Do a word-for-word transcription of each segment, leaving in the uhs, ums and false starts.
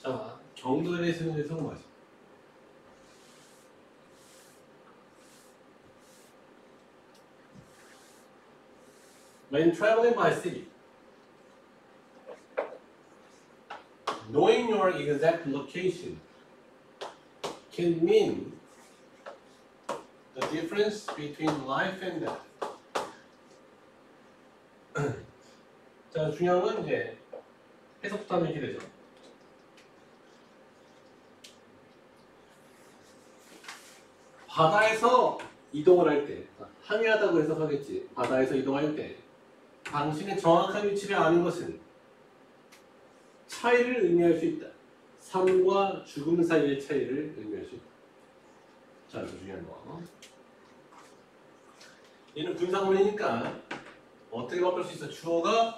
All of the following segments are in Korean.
자, 경도에 대해서는 뭐지? When traveling by sea, knowing your exact location can mean the difference between life and death. 자, 중요한 건 이제 해석부터 하면 이렇게 되죠. 바다에서 이동을 할 때, 항해하다고 해석하겠지. 바다에서 이동할 때 당신의 정확한 위치를 아는 것은 차이를 의미할 수 있다. 삶과 죽음 사이의 차이를 의미할 수 있다. 자, 이거 중요한 거. 얘는 분사문이니까 어떻게 바꿀 수 있어? 주어가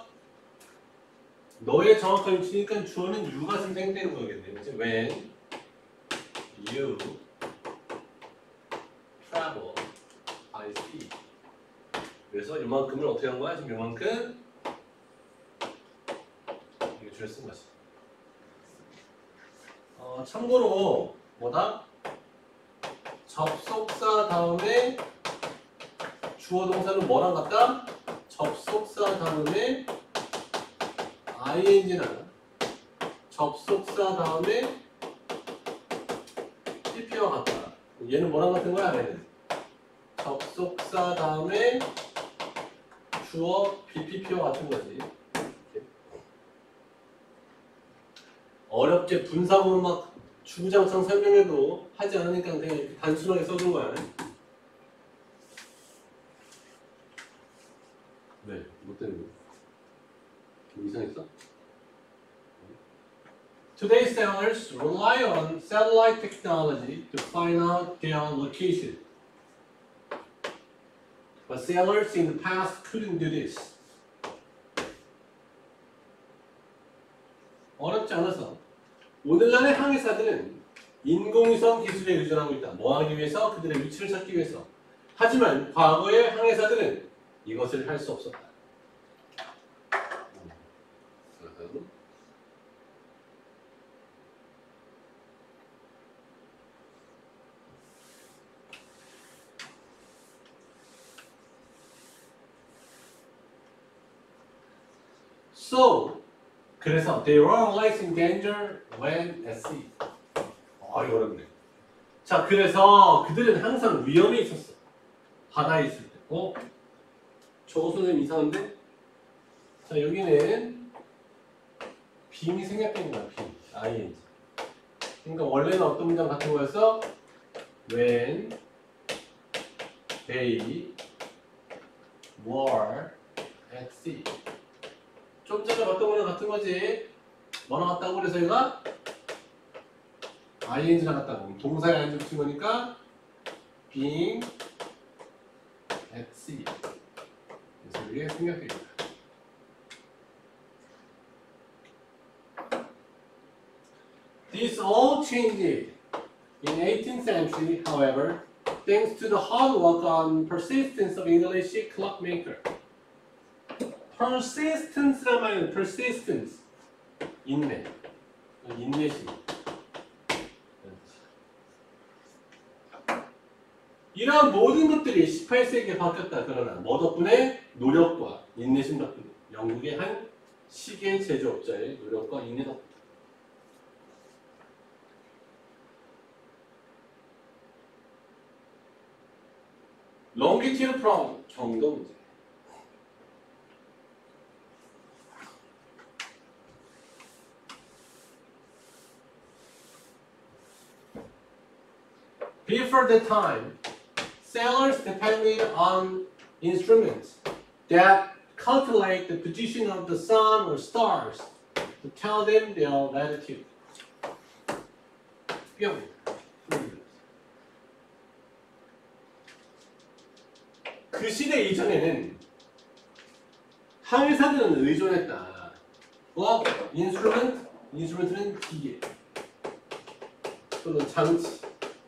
너의 정확한 위치니까 주어는 you가 생성되는 거겠네. 그치? When you travel by sea. 그래서 이만큼을 어떻게 한 거야? 지금 이만큼 이게 주어 쓴 거지. 어, 참고로 뭐다? 접속사 다음에 주어 동사는 뭐랑 같다? 접속사 다음에 아이엔지나 접속사 다음에 피피와 같다. 얘는 뭐랑 같은 거야? 얘는 접속사 다음에 주어 비피피와 같은 거지. 어렵게 분사구문 막 주구장창 설명해도 하지 않으니까 그냥 단순하게 써준 거야. 네, 뭐 때문에? 뭐 이상했어? Today's sailors rely on satellite technology to find out their location. But sailors in the past couldn't do this. 어렵지 않아서 오늘날의 항해사들은 인공위성 기술에 의존하고 있다. 뭐 하기 위해서? 그들의 위치를 찾기 위해서. 하지만 과거의 항해사들은 이것을 할 수 없었다. So, 그래서 they were always in danger when at sea. 아, 이거 어렵네. 자, 그래서 그들은 항상 위험에 있었어. 바다에 있을 때. 어? 저거 선생님 이상한데? 자, 여기는 빙이 생략된 거야, 빙. 아이엔지. 그러니까 원래는 어떤 문장 같은 거였어? When they were at sea. 좀 전에 봤던 거랑 같은 거지. 뭐랑 같다고 그래서 얘가 아이엔지랑 같다고. 동사에 안 붙인 거니까 being at sea. 그래서 이게 생략됩니다. This all changed in eighteenth century, however, thanks to the hard work and persistence of English clockmaker. persistence란 말은 persistence 인내 인내심 이러한 모든 것들이 십팔 세기에 바뀌었다. 그러나 뭐 덕분에? 노력과 인내심 덕분에. 영국의 한 시계 제조업자의 노력과 인내 덕분에. longitude problem 경도 문제. Before the time, sailors depended on instruments that calculate the position of the sun or stars to tell them their latitude. 뿅. 그 시대 이전에는 항해사들은 의존했다. 뭐? 인스트루먼트? 인스트루먼트는 기계 또는 장치.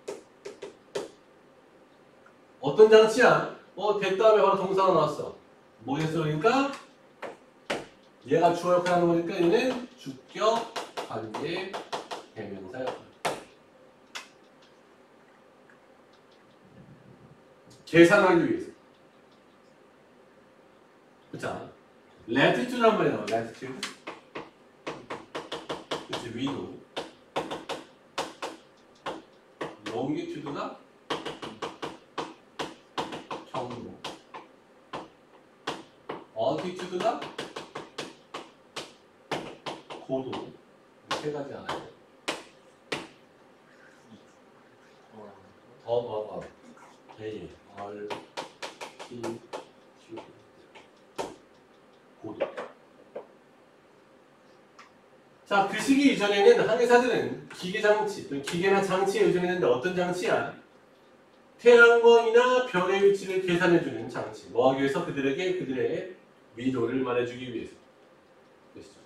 어떤 장치야? 어, 됐다음에 바로 동사가 나왔어. 뭐겠어? 그러니까 얘가 주어 역할을 하는 거니까 얘는 주격, 관계, 사용해요. 계산하기 위해서. 자, latitude란 말이 나와. latitude. 그치, 위도. longitude가 경로. altitude가 고도. 세 가지 알아요. 더 봐봐. A, R, T, Q. 고도. 자, 그 시기 이전에는 항해사들은 기계 장치 또는 기계나 장치에 의존했는데 어떤 장치야? 태양광이나 별의 위치를 계산해주는 장치. 뭐 하기 위해서? 그들에게 그들의 위도를 말해주기 위해서. 되시죠?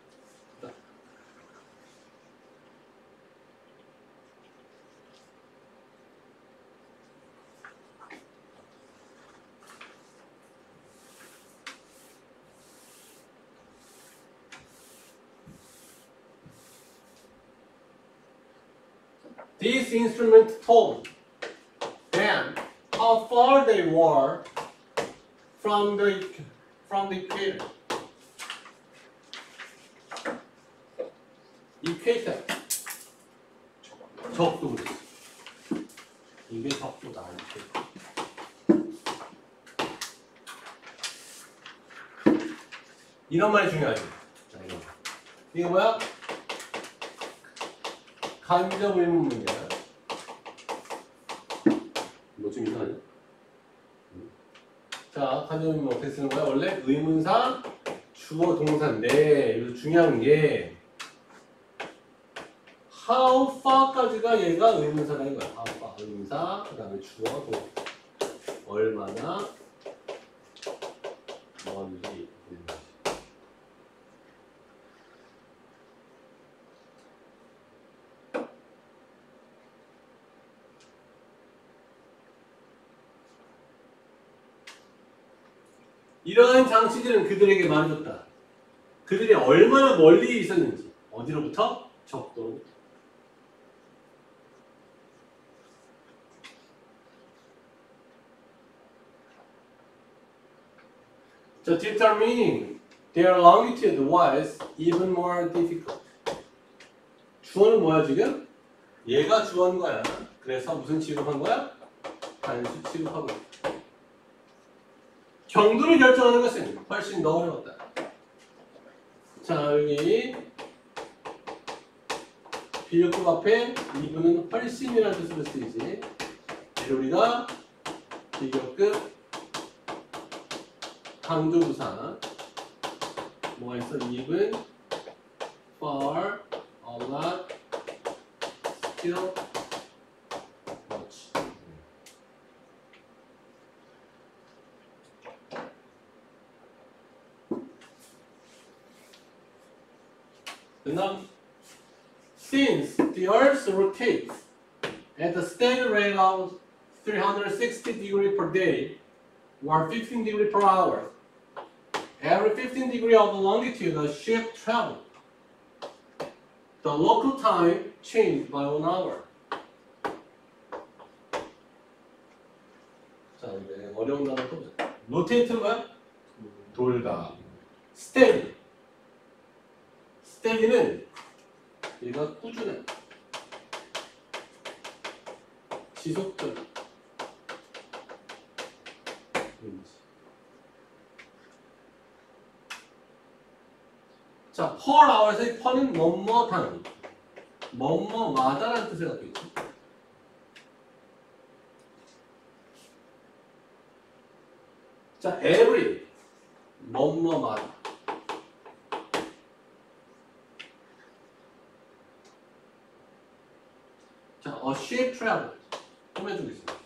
This instrument told them how far they were from the from the equator. equator. 적도. 이게 적도다. 이렇게. 이런 말이 중요하지. 자, 이거. 이거 뭐야? 간접 의문 문제야. 뭐 좀 이상하냐? 자, 간접 의문 어떻게 쓰는 거야? 원래 의문사, 주어, 동사인데 여기서 중요한 게 how far까지가 얘가 의문사라는 거야. how far 의문사, 그 다음에 주어, 동사. 얼마나 멀리. 이러한 장치들은 그들에게 말해줬다. 그들이 얼마나 멀리 있었는지. 어디로부터? 적도로부터. So determining their longitude was even more difficult. 주어는 뭐야 지금? 얘가 주어인 거야. 그래서 무슨 취급한 거야? 단수 취급하고 있다. 경도를 결정하는 것은 훨씬 더 어려웠다. 자, 여기 비교급 앞에 이분은 훨씬이라는 뜻으로 쓰이지. 우리가 비교급 강조부사 뭐가 있어? even, far, a lot, still, much. Now, since the Earth rotates at a steady rate of three hundred sixty degrees per day, or fifteen degrees per hour, every fifteen degrees of longitude a ship traveled. The local time changed by one hour. 자, 이제 어려운 단어 또 보자. rotate는 뭐야? 돌다. steady. steady는 얘가 꾸준한, 지속적. 자, per hour에서의 per는 뭐뭐 단, 뭐뭐마다라는 뜻을 갖고 있죠. 자, every, 뭐뭐마다. 자, a ship traveled. 꾸며주고 있습니다.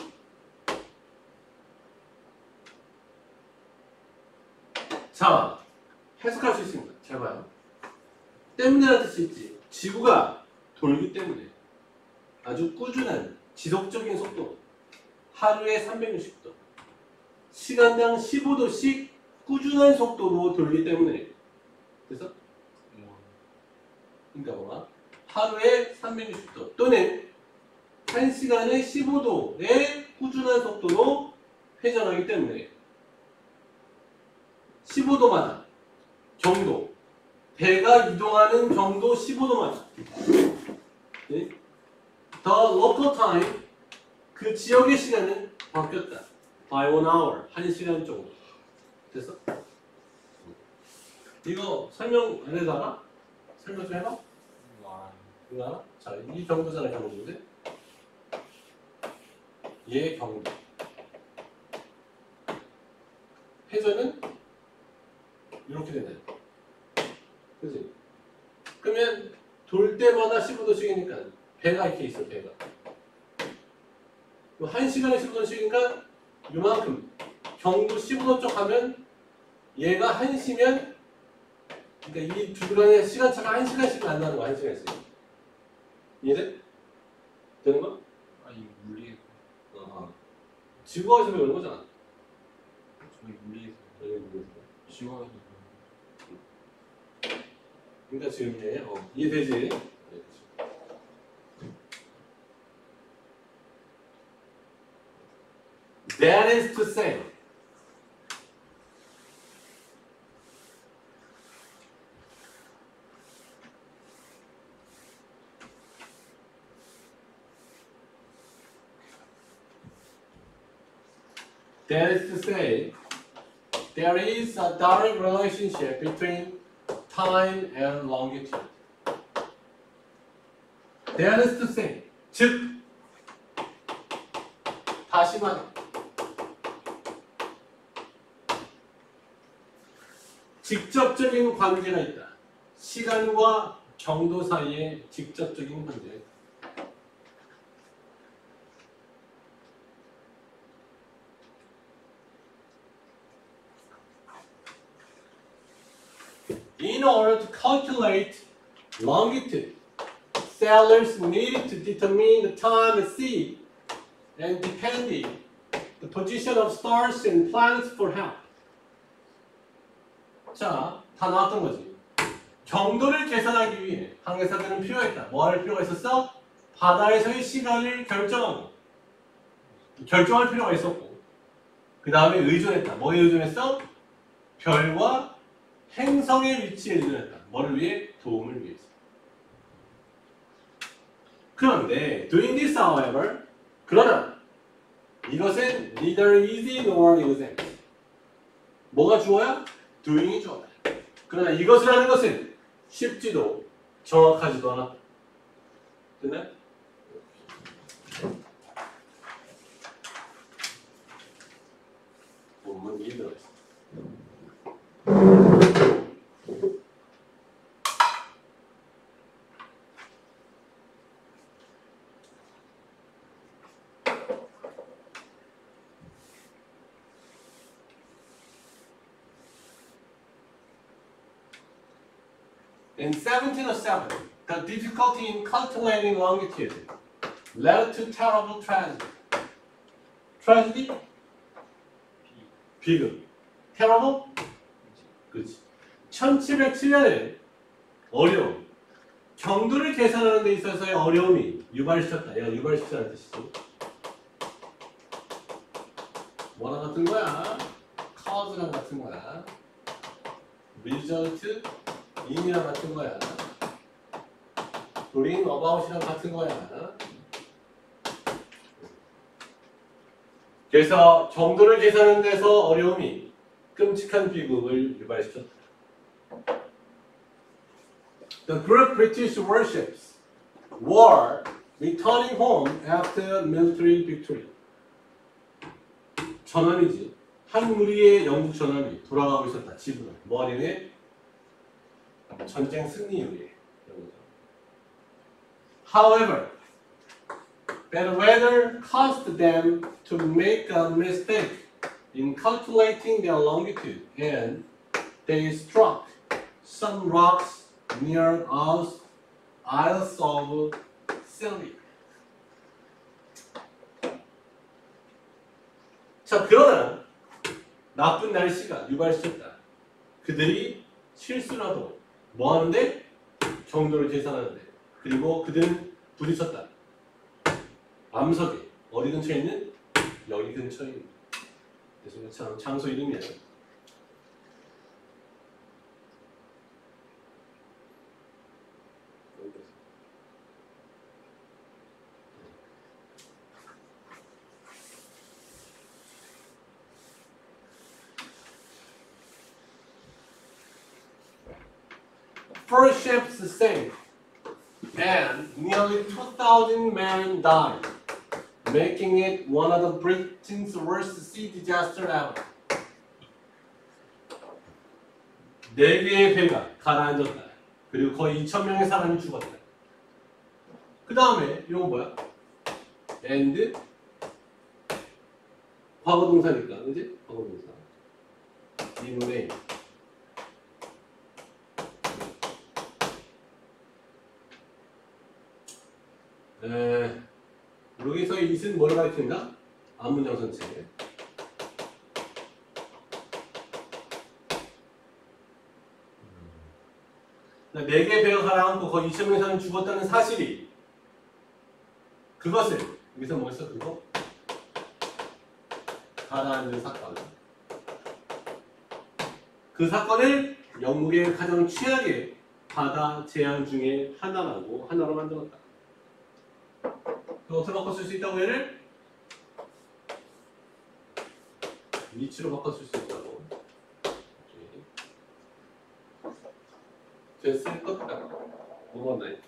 자, 해석할 수 있습니다. 잘 봐요. 때문에라는 뜻이 있지. 지구가 돌기 때문에 아주 꾸준한 지속적인 속도, 하루에 삼백육십 도, 시간당 십오 도씩 꾸준한 속도로 돌기 때문에. 그래서 그러니까 뭐가 하루에 삼백육십 도 또는 한 시간에 십오 도의 꾸준한 속도로 회전하기 때문에 십오 도마다 경도, 배가 이동하는 경도 십오 도마다 네? The local time, 그 지역의 시간은 바뀌었다. By one hour, 한 시간 정도. 됐어? 이거 설명 안 해도 알아? 설명 좀 해봐. 이거 알아? 자, 이 경도잖아, 경도인데. 얘 경도. 회전은 이렇게 되네. 그지? 그러면 돌 때마다 십오 도씩이니까 배가 이렇게 있어, 배가. 한 시간에 십오 도씩이니까 요만큼. 경도 십오 도 쪽 하면 얘가 한 시면, 그러니까 이 두 시간의 시간차가 한 시간씩 난다는 거야, 한 시간씩. 이해돼? 되는 거야? 아니 물리에서 어. 지구에서 배우는 거잖아. 저희 물리에서 여기 물리에서. 지구에서 그러니까 지금 얘, 어, 이해되지? That is to say, that is to say, there is a direct relationship between time and longitude. That is to say, 즉, 다시 말해. 직접적인 관계가 있다. 시간과 경도 사이에 직접적인 관계가 있다. In order to calculate longitude, sailors needed to determine the time at sea and depending the position of stars and planets for help. 자, 다 나왔던 거지. 경도를 계산하기 위해 항해사들은 필요했다. 뭐 할 필요가 있었어? 바다에서의 시간을 결정하고 결정할 필요가 있었고 그 다음에 의존했다. 뭐에 의존했어? 별과 행성의 위치에 의존했다. 뭐를 위해? 도움을 위해서. 그런데 doing this however, 그러나 이것은 neither easy nor exempt. 뭐가 주어야? doing이 주어다. 그러나 이것을 하는 것은 쉽지도 정확하지도 않았다. 됐나요? 본문 이해 들어있어. In seventeen oh seven, the difficulty in calculating longitude led to terrible tragedy. Tragedy? 비극. Terrible? 그렇지. 천칠백칠 년에 어려움. 경도를 계산하는 데 있어서의 어려움이 유발시켰다. 얘가 유발시켰다는 뜻이지. 뭐랑 같은 거야? cause랑 같은 거야. result, in이랑 같은 거야. bring about이랑 같은 거야. 그래서 경도를 계산하는 데서 어려움이 끔찍한 비극을 유발시켰다. The group British warships were returning home after military victory. 전함이지. 한 무리의 영국 전함이 돌아가고 있었다. 집으로. 뭐하기 위해? 전쟁 승리에 의해. However, bad weather caused them to make a mistake in calculating their longitude, and they struck some rocks near us, Isles of Scilly. 자, 그러나 나쁜 날씨가 유발시켰다. 그들이 실수라도 뭐 하는데? 경도를 계산하는데 그리고 그들은 부딪혔다. 암석에 어디 근처에 있는? 여기 근처에 있는. 그래서 참 장소 이름이야. Four ships sank, and nearly two thousand men died, making it one of the Britain's worst sea disaster ever. 네 개의 배가 가라앉았다. 그리고 거의 이천 명의 사람이 죽었다. 그 다음에 이건 뭐야? and 과거동사니까, 그지? 과거동사. 이문에 에, 여기서 it은 뭘 가리킨다? 앞문장 전체. 네 개의 배가 가라앉고 거의 이천 명의 사람이 죽었다는 사실이 그것을 여기서 뭐 했어? 그거? 가라앉은 사건. 그 사건을 영국의 가장 최악의 바다 재앙 중에 하나라고 하나로 만들었다. 그 어떻게 바꿔 쓸 수 있다고 얘를? 위치로 바꿔 쓸 수 있다고. 됐을 것 같다. 뭐가 나요?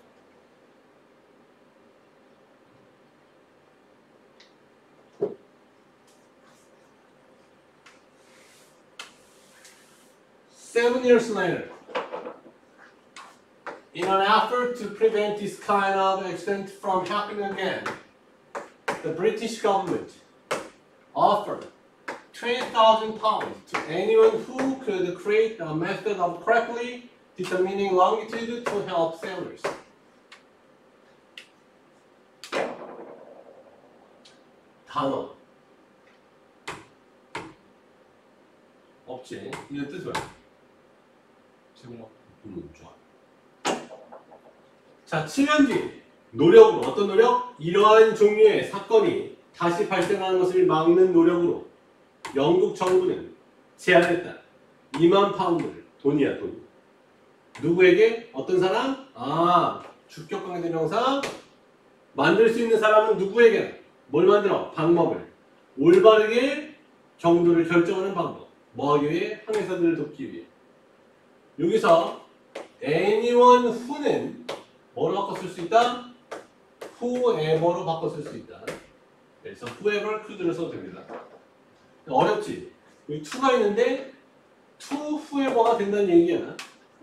Seven years later, in an effort to prevent this kind of accident from happening again, the British government offered twenty thousand pounds to anyone who could create a method of correctly determining longitude to help sailors. 단어 없지? 이거 뜻 뭐야? 제공받. 음, 좋아. 자, 칠 년 뒤 노력으로 어떤 노력? 이러한 종류의 사건이 다시 발생하는 것을 막는 노력으로 영국 정부는 제안했다. 이만 파운드를. 돈이야, 돈. 누구에게? 어떤 사람? 아, 주격관계대명사. 만들 수 있는 사람은 누구에게? 뭘 만들어? 방법을. 올바르게 경도를 결정하는 방법. 뭐 하기 위해? 항해사들을 돕기 위해. 여기서 anyone who는 뭐로 바꿔 쓸 수 있다? whoever로 바꿔 쓸 수 있다. 그래서 whoever could를 써도 됩니다. 어렵지? 여기 to가 있는데 to whoever가 된다는 얘기야.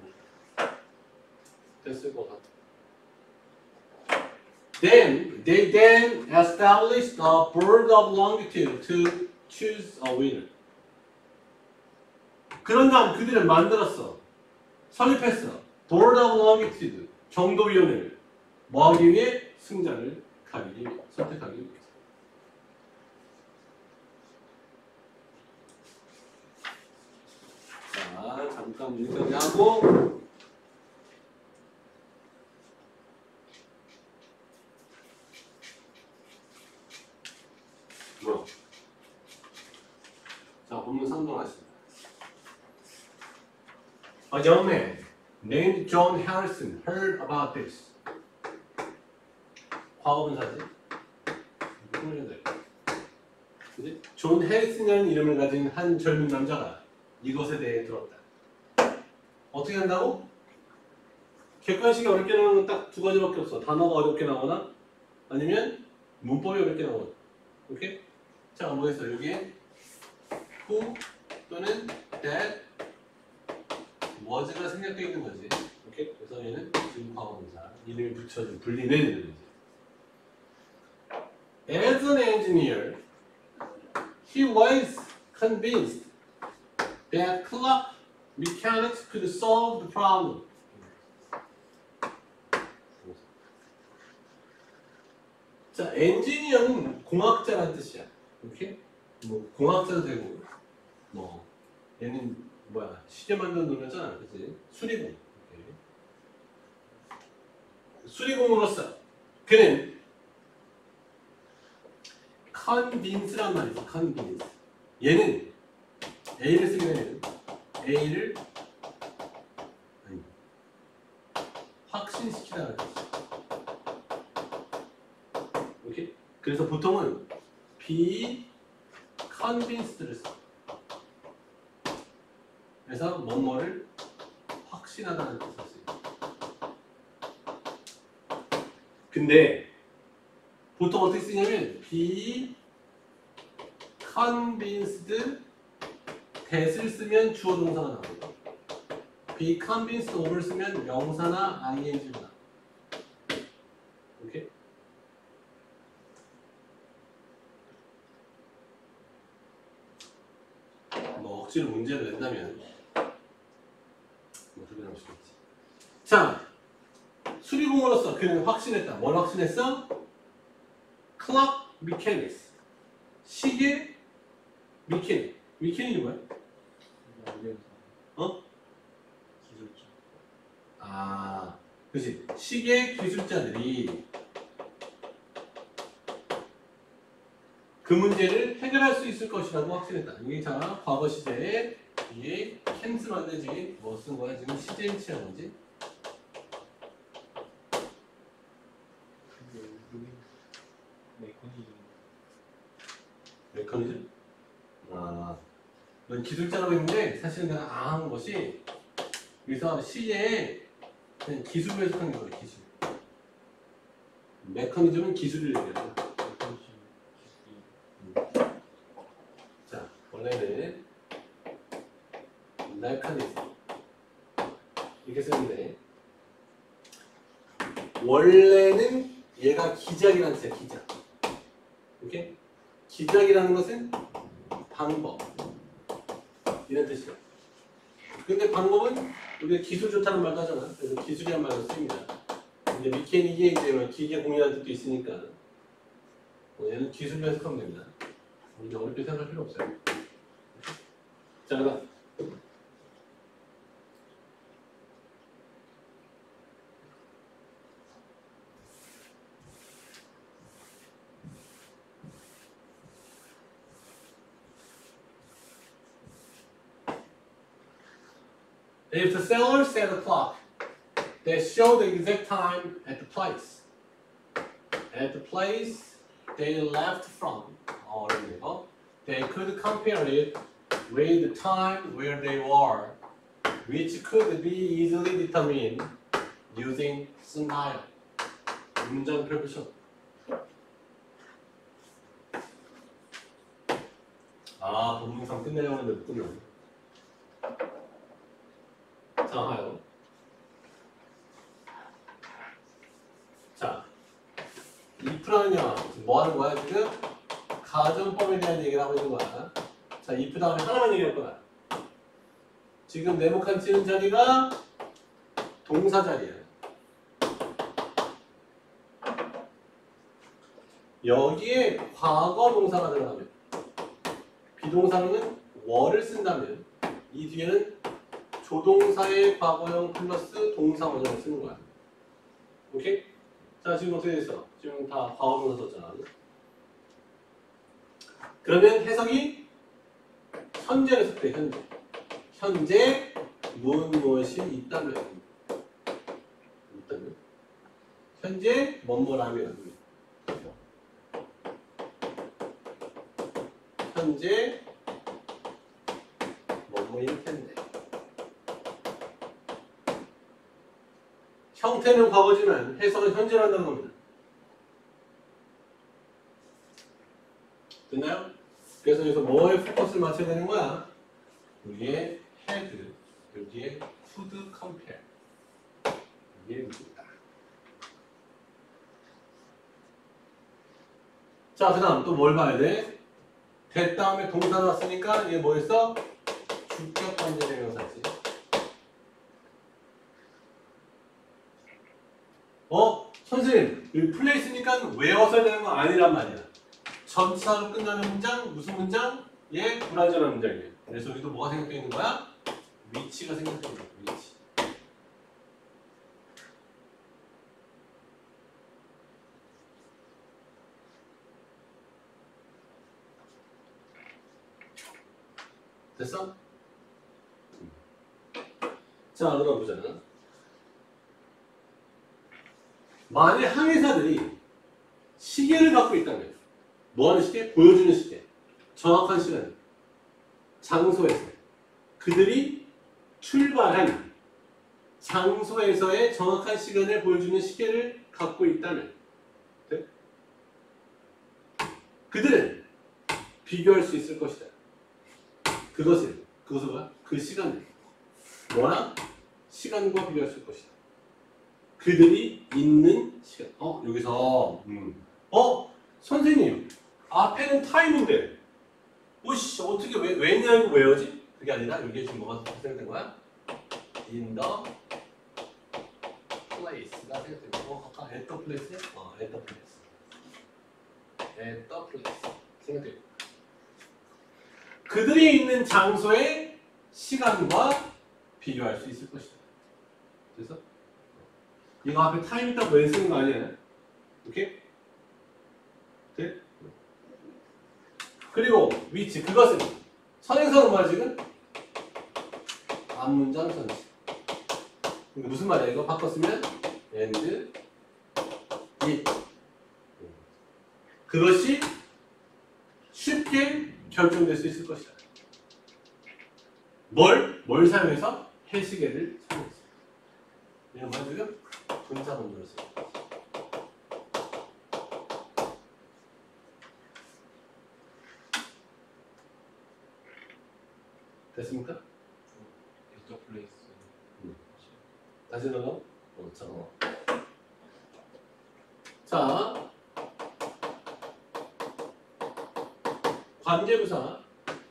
됐을 것 같아. Then they then established a bird of longitude to choose a winner. 그런 다음 그들은 만들었어. 설립했어. Board of Longitude, 정도위원회를 뭐 하기 위해? 승자를 가리기 위해, 선택하기 위해. 자, 잠깐 여기까지 하고 뭐야? 자, 본문 상동하십니다. A young man named John Harrison heard about this. 과거분사지? 그지? 존 해리슨이라는 이름을 가진 한 젊은 남자가 이것에 대해 들었다. 어떻게 한다고? 객관식이 어렵게 나오는 건 딱 두 가지밖에 없어. 단어가 어렵게 나오거나 아니면 문법이 어렵게 나오거나. 오케이? 자, 뭐 했어? 여기에 who 또는 that was가 생략되어 있는 거지. 오케이? 그래서 얘는 지금 과거분사 이름이 붙여진 불리는 이름이지. As an engineer, he was convinced that clock mechanics could solve the problem. 자, 엔지니어는 공학자라는 뜻이야. 오케이? 뭐 공학자도 되고, 뭐 얘는 뭐야 시계 만드는 노래잖아, 그렇지? 수리공. 오케이. 수리공으로서 그는 convince란 말이 있어. convince. 얘는 A를 쓰게 되면 A를 아니, 확신시키다는 뜻이야. 오케이? 그래서 보통은 be convinced를 써. 그래서 뭐뭐를 확신하다는 뜻을 써요. 근데 보통 어떻게 쓰냐면 be convinced that을 쓰면 주어 동사가 나오고 be convinced of를 쓰면 명사나 ing가 나와요. 오케이? 뭐 억지로 문제를 낸다면 뭐 그렇게 나올 수도 있지. 자, 수리공으로서 그는 확신했다. 뭘 확신했어? clock mechanics. 시계 미케닉. 미케닉이 뭐야? 어? 기술자. 아, 그렇지. 시계 기술자들이 그 문제를 해결할 수 있을 것이라고 확신했다. 이게 자, 과거 시제에 이게 캔스 만들지 뭐 쓴 거야? 지금 시제일치한 거지? 메커니즘. 메커니즘? 아, 넌 기술자라고 했는데 사실은 내가 아한 것이 그래서 시제에 그냥 기술로 해석하는 거야. 기술. 메커니즘은 기술을 얘기하는 거야. 자, 원래는 메커니즘 이렇게 쓰는데 원래는 얘가 기작이라는 뜻이야. 기작. 오케이? 기작이라는 것은 방법 이런 뜻이야. 근데 방법은 우리가 기술 좋다는 말도 하잖아. 그래서 기술이란 말로 쓰입니다. 근데 미케닉이 이제 기계 공유라는 뜻도 있으니까 얘는 기술로 해석하면 됩니다. 우리 어렵게 생각할 필요 없어요. 자, 그다음 If the seller set a clock that showed the exact time at the place, at the place they left from, or they could compare it with the time where they were, which could be easily determined using sundial. 문장 프레포션. 아, 본문상 끝내려고 하는데 못 끝나네. 자, 하요. 자, if라는요, 뭐 하는 거야, 지금? 가정법에 대한 얘기를 하고 있는 거야. 자, if 다음에 하나만 얘기할 거야. 지금 네모칸 치는 자리가 동사 자리야. 여기에 과거 동사가 들어가면, 비동사로는 were를 쓴다면, 이 뒤에는 조동사의 과거형 플러스 동사 원형을 쓰는 거야. 오케이? 자, 지금 어떻게 됐어? 지금 다 과거 동사 썼잖아. 그러면 해석이 현재를 썼대, 현재. 현재 무엇 무엇이 있다면. 있다면. 현재 뭐뭐라면. 현재 뭐뭐일 텐데. 형태는 과거지만 해석은 현재로 한다는 겁니다. 됐나요? 그래서 여기서 뭐에 포커스를 맞춰야 되는 거야? 여기에 had, 여기에 could compare. 이게 문제다. 자, 그 다음 또 뭘 봐야 돼? that 다음에 동사 나왔으니까 이게 뭐였어? 주격 관계 대명사지. 어? 선생님, 여기 플레이스니까 외워서 되는 거 아니란 말이야. 전치사로 끝나는 문장, 무슨 문장? 얘 불완전한 문장이에요. 그래서 여기도 뭐가 생각되어 있는 거야? 위치가 생각되어 있는 거야, 위치. 됐어? 자, 그럼 보자. 만일 항해사들이 시계를 갖고 있다면, 뭐하는 시계? 보여주는 시계. 정확한 시간, 장소에서 그들이 출발한 장소에서의 정확한 시간을 보여주는 시계를 갖고 있다면, 네? 그들은 비교할 수 있을 것이다. 그것을, 그것을 뭐야? 그 시간을 뭐랑? 시간과 비교할 수 있을 것이다. 그들이 있는 시간. 어, 여기서 음. 어? 선생님, 앞에는 타임인데 오씨, 어떻게 왜, 왜냐 이거 왜요지? 그게 아니라 여기에 지금 뭐가 생각된 거야? In the place가 생각되고, 어, 아까 at the place? 어, at the place. at the place. 생각되고. 그들이 있는 장소의 시간과 비교할 수 있을 것이다. 그래서 이거 앞에 타임 있다고 왜 쓰는 거 아니야? 오케이? 돼? 그리고 위치, 그것은 선행사는 뭐야 지금? 앞문장 선지. 이거 무슨 말이야? 이거 바꿨으면 and it. 그것이 쉽게 결정될 수 있을 것이다. 뭘? 뭘 사용해서? 해시계를 사용해서. 이런 말 지금 분사 본문을 써요. 됐습니까? at the place. 음. 다시 넣어. 어, 잠깐만. 자, 관계부사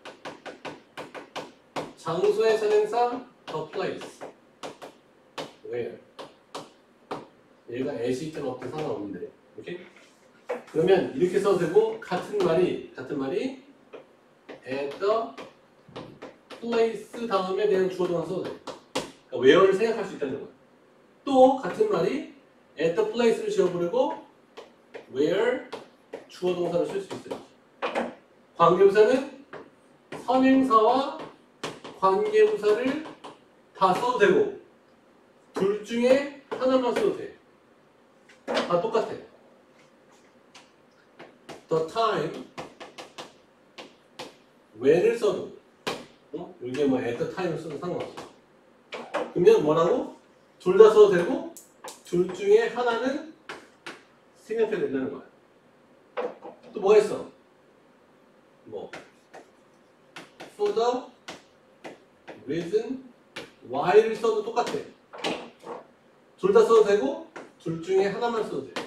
장소의 선행사 the place where 얘가 at이 있든 없든 상관없는데 오케이? 그러면 이렇게 써도 되고 같은 말이 같은 말이 at the place 다음에 그냥 주어 동사 써도 돼. 그러니까 where를 생각할 수 있다는 거야. 또 같은 말이 at the place를 지워버리고 where 주어 동사를 쓸 수 있어요. 관계부사는 선행사와 관계부사를 다 써도 되고 둘 중에 하나만 써도 돼. 다 똑같아. The time, when을 써도 어? 이게 뭐 at the time을 써도 상관없어. 그러면 뭐라고? 둘 다 써도 되고 둘 중에 하나는 생략해야 된다는 거야. 또 뭐가 있어? 뭐 for the reason why를 써도 똑같아. 둘 다 써도 되고 둘 중에 하나만 써도 돼.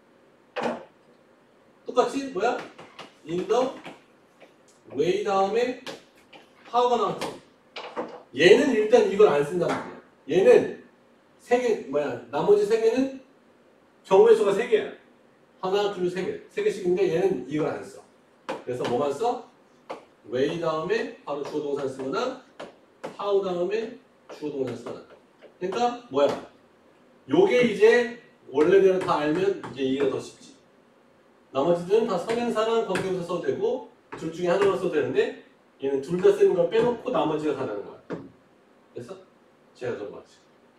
똑같이 뭐야? in the way 다음에 how가 나왔지. 얘는 일단 이걸 안 쓴단 말이야. 얘는 세 개 뭐야? 나머지 세 개는 경우의 수가 세 개야. 하나, 둘, 세 개. 세 개씩인데 얘는 이걸 안 써. 그래서 뭐만 써? way 다음에 바로 주어 동사를 쓰거나 how 다음에 주어 동사를 쓰거나. 그러니까 뭐야? 요게 이제 원래대로 다 알면 이제 이해가 더 쉽지. 나머지들은 다 선행사랑 관계부사 써도 되고 둘 중에 하나만 써도 되는데 얘는 둘 다 쓰는 걸 빼놓고 나머지가 다 되는 거야. 됐어? 제가 좀 봤지.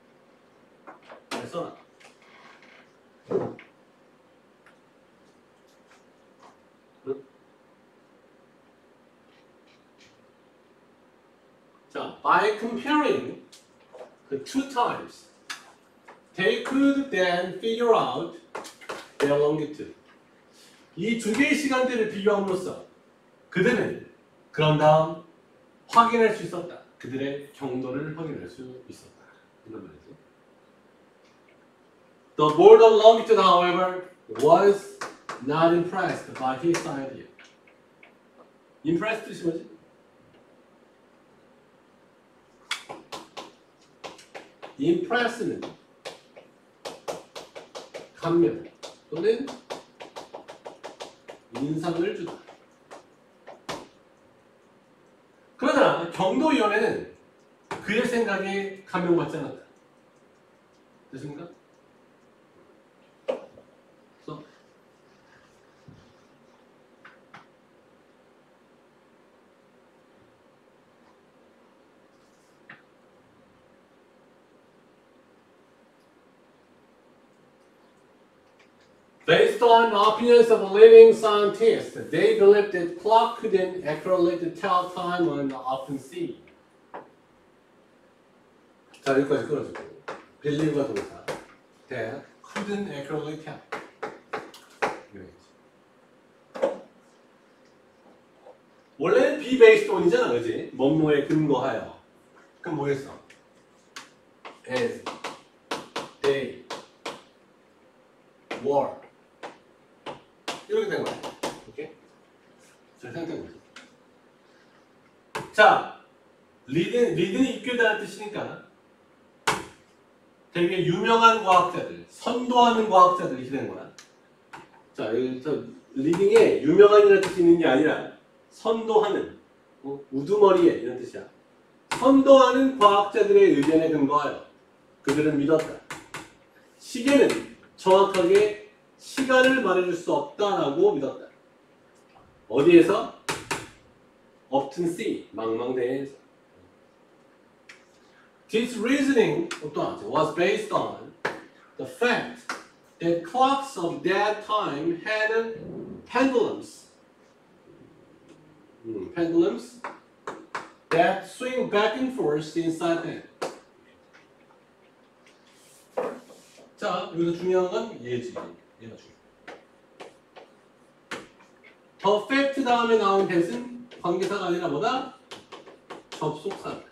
잘 써놔. 응? 자, by comparing the two times, they could then figure out their longitude. 이 두 개의 시간대를 비교함으로써 그들은 그런 다음 확인할 수 있었다. 그들의 경도를 확인할 수 있었다. 이런 말이지. The board of longitude, however, was not impressed by his idea. impressed 뜻이 뭐지? impress는 감명 또는 인상을 주다. 그러나 경도위원회는 그의 생각에 감명받지 않았다. 됐습니까? 그래서 Based on opinions of leading scientists, they believed that clock couldn't accurately tell time on the open sea. 자, 여기까지 끊어주고. believe가 동사. that couldn't accurately tell. 원래는 be based on이잖아, 그지? 뭐뭐에 근거하여. 그럼 뭐였어? as, they, were. 이렇게 된 거야. 오케이? 잘 생각해 보세요. 자, 리든, 리든이 입교다는 뜻이니까 되게 유명한 과학자들, 선도하는 과학자들이 이렇게 되는 거야. 자, 여기서 리딩에 유명한이라는 뜻이 있는 게 아니라 선도하는, 어? 우두머리에 이런 뜻이야. 선도하는 과학자들의 의견에 근거하여 그들은 믿었다. 시계는 정확하게 시간을 말해줄 수 없다라고 믿었다. 어디에서? Open sea, 망망대해에서. This reasoning was based on the fact that clocks of that time had pendulums, mm, pendulums that swing back and forth inside them. 자, 여기서 중요한 건 얘지. 얘가 중요해. 더 팩트 다음에 나온 that은 관계사가 아니라 뭐다? 접속사.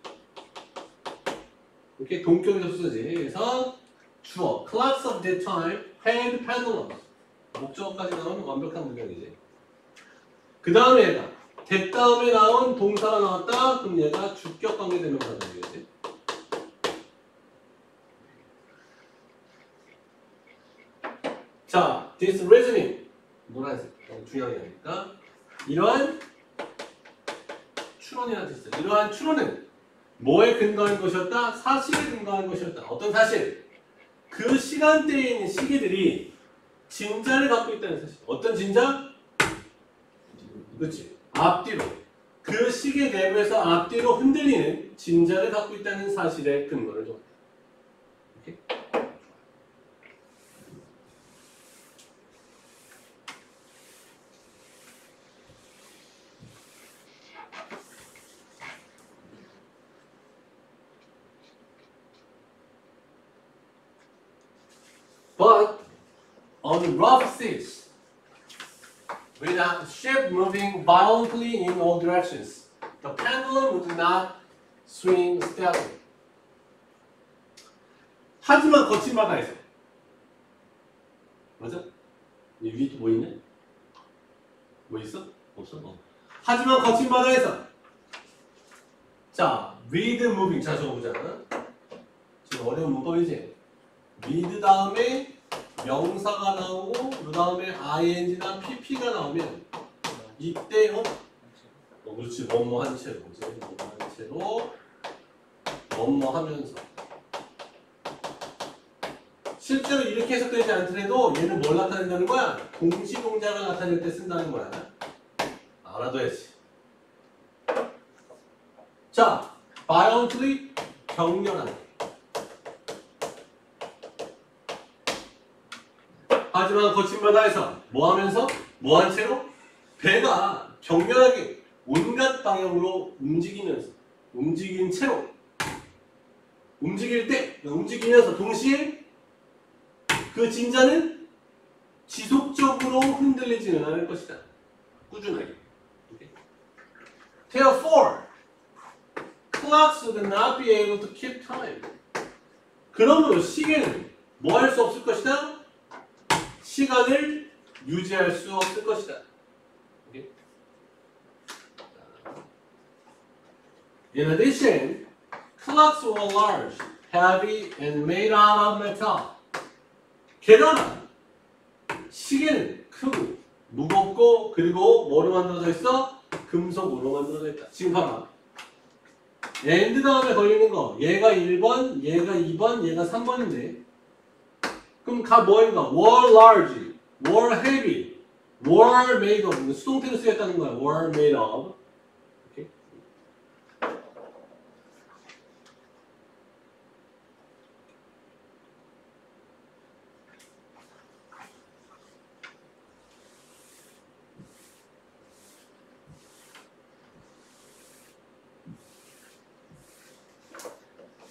이렇게 동격의 접속사지. 그래서 주어 clocks of that time had pendulums. 목적어까지 나오면 완벽한 문장이지. 그 다음에 얘가 that 다음에 나온 동사가 나왔다. 그럼 얘가 주격 관계대명사가 되겠지. 자, this reasoning 노란색 중요한 게 아니니까 이러한 추론이라는 뜻이죠. 이러한 추론은 뭐에 근거한 것이었다? 사실에 근거한 것이었다. 어떤 사실? 그 시간대에 있는 시계들이 진자를 갖고 있다는 사실. 어떤 진자? 그렇지. 앞뒤로. 그 시계 내부에서 앞뒤로 흔들리는 진자를 갖고 있다는 사실에 근거를 줬다. 오케이? But on rough seas, with a ship moving violently in all directions, the pendulum would not swing steadily. 하지만 거친 바다에서, 맞아? 이 위에 뭐 있네? 뭐 있어? 없어? 어. 하지만 거친 바다에서, 자, with moving, 자 저거 보잖아. 지금 어려운 문법이지? with 다음에 명사가 나오고 그 다음에 ing나 pp가 나오면 이때 어? 어 그렇지 뭐뭐 한 채로 그렇지 뭐뭐 한 채로 뭐뭐 하면서 실제로 이렇게 해석되지 않더라도 얘는 뭘 나타낸다는 거야? 동시 동작을 나타낼 때 쓴다는 거야. 알아둬야지. 자, violently 격렬하게. 하지만 거친 바다에서 뭐 하면서? 뭐 한 채로? 배가 격렬하게 온갖 방향으로 움직이면서 움직인 채로 움직일 때 움직이면서 동시에 그 진자는 지속적으로 흔들리지는 않을 것이다. 꾸준하게. Therefore, clocks would not be able to keep time. 그러므로 시계는 뭐 할 수 없을 것이다? 시간을 유지할 수 없을 것이다. Okay? In addition, clocks were large, heavy, and made out of metal. 게다가 시계는 크고 무겁고 그리고 뭐로 만들어져 있어? 금속으로 만들어져 있다. 지금 봐봐. and 다음에 걸리는 거 얘가 일 번, 얘가 이 번, 얘가 삼 번인데 그럼 가 뭐인가? were large, were heavy, were made of. 수동태로 쓰였다는 거야. were made of. 오케이?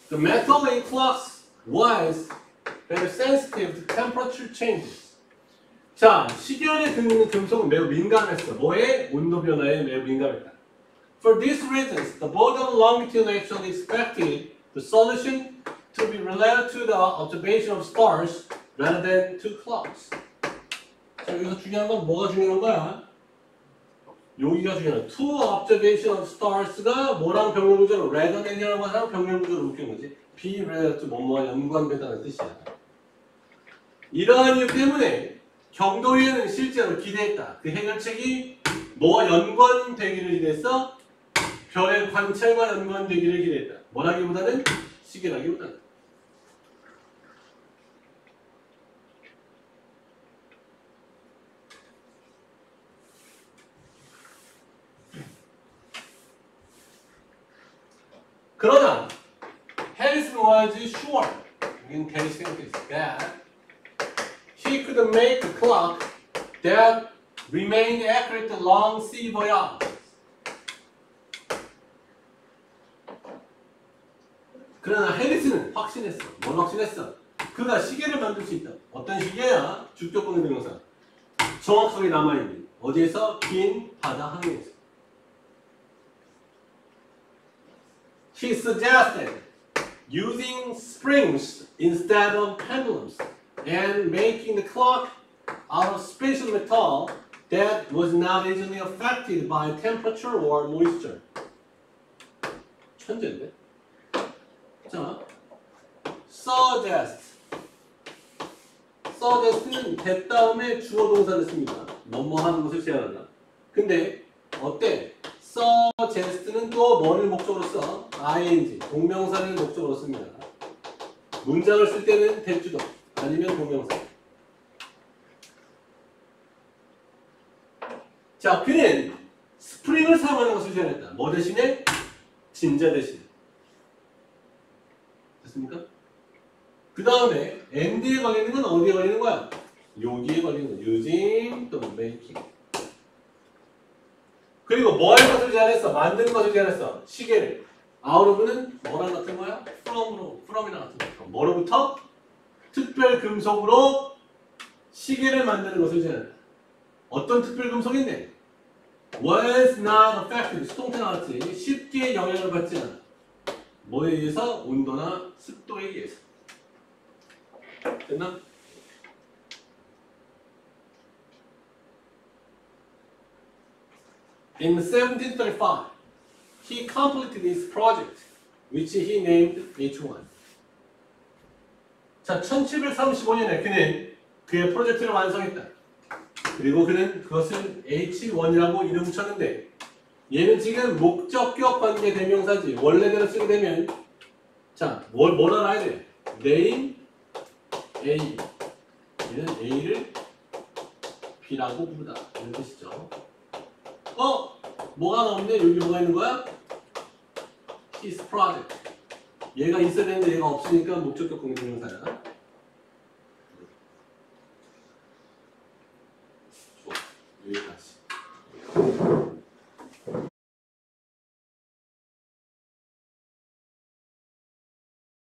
The metal in flux was very sensitive to temperature changes. 자, 식연에 드는 금속은 매우 민감했어. 뭐에? 온도 변화에 매우 민감했다. For these reasons, the board of longitude actually expected the solution to be related to the observation of stars rather than to clocks. 자, 여기서 중요한 건 뭐가 중요한 거야? 여기가 중요한 two observation of stars가 뭐랑 병렬구조로 rather than이라고 하는 병렬구조로 묶인 거지. be related to 뭐뭐와 연관되다는 뜻이야. 이러한 이유 때문에 경도위원은 실제로 기대했다. 그 해결책이 뭐와 연관되기를 기대했어? 별의 관찰과 연관되기를 기대했다. 뭐라기보다는 시계라기보다는. 그러나 Harrison was sure in case that he could make a clock that remained accurate along sea voyages. 그러나 해리스는 확신했어. 뭘 확신했어? 그가 시계를 만들 수 있다. 어떤 시계야? 주격공의 동영상. 정확하게 남아있는. 어디에서? 긴 바다 항해에서. He suggested using springs instead of pendulums and making the clock out of special metal that was not easily affected by temperature or moisture. 천재인데? 자, suggest. suggest는 that 다음에 주어 동사를 씁니다. 뭐뭐 하는 것을 제안한다. 근데 어때? suggest는 또 뭐를 목적으로 써? ing, 동명사를 목적으로 씁니다. 문장을 쓸 때는 대주동 아니면 동명사. 자, 그는 스프링을 사용하는 것을 제안했다. 뭐 대신에? 진자 대신. 됐습니까? 그 다음에 and에 걸리는 건 어디에 걸리는 거야? 여기에 걸리는 거야. using 또는 making. 그리고 뭐 할 것을 제안했어? 만드는 것을 제안했어. 시계를. out of는 뭐랑 같은 거야? from으로, from이랑 같은 거야. 뭐로부터? 특별 금속으로 시계를 만드는 것을 제안했다. 어떤 특별 금속인데? was not affected. 수동태 나왔지. 쉽게 영향을 받지 않아. 뭐에 의해서? 온도나 습도에 의해서. 됐나? In seventeen thirty-five, he completed his project, which he named 에이치 원. 자, 천칠백삼십오 년에 그는 그의 프로젝트를 완성했다. 그리고 그는 그것을 에이치 원이라고 이름 붙였는데 얘는 지금 목적격 관계 대명사지. 원래대로 쓰게 되면 자, 뭘, 뭘 알아야 돼? name A. 얘는 A를 B라고 부르다. 이런 뜻이죠. 어? 뭐가 나오는데 여기 뭐가 있는 거야? his project. 얘가 있어야 되는데 얘가 없으니까 목적격 관계 대명사야. 좋아. 여기까지.